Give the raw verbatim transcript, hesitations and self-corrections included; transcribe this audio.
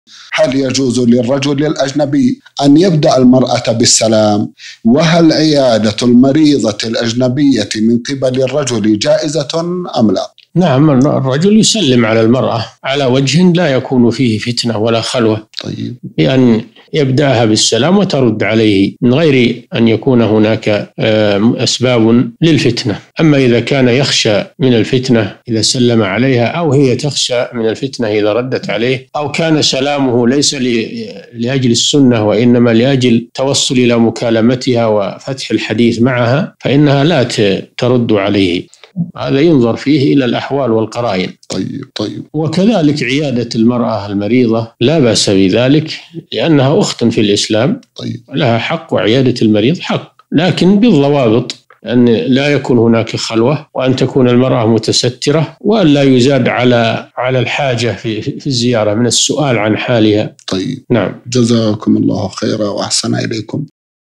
هل يجوز للرجل الأجنبي أن يبدأ المرأة بالسلام؟ وهل عيادة المريضة الأجنبية من قبل الرجل جائزة أم لا؟ نعم، الرجل يسلم على المرأة على وجه لا يكون فيه فتنة ولا خلوة. طيب. بأن يبدأها بالسلام وترد عليه من غير أن يكون هناك أسباب للفتنة. أما إذا كان يخشى من الفتنة إذا سلم عليها، أو هي تخشى من الفتنة إذا ردت عليه، أو كان سلامه ليس لأجل السنة وإنما لأجل توصل إلى مكالمتها وفتح الحديث معها، فإنها لا ترد عليه. هذا ينظر فيه إلى الأحوال والقرائن. طيب طيب. وكذلك عيادة المرأة المريضة لا بأس بذلك، لأنها أخت في الإسلام. طيب. لها حق، وعيادة المريض حق، لكن بالضوابط، أن لا يكون هناك خلوة، وأن تكون المرأة متسترة، وأن لا يزاد على على الحاجة في في الزيارة من السؤال عن حالها. طيب. نعم. جزاكم الله خيرا وأحسن إليكم.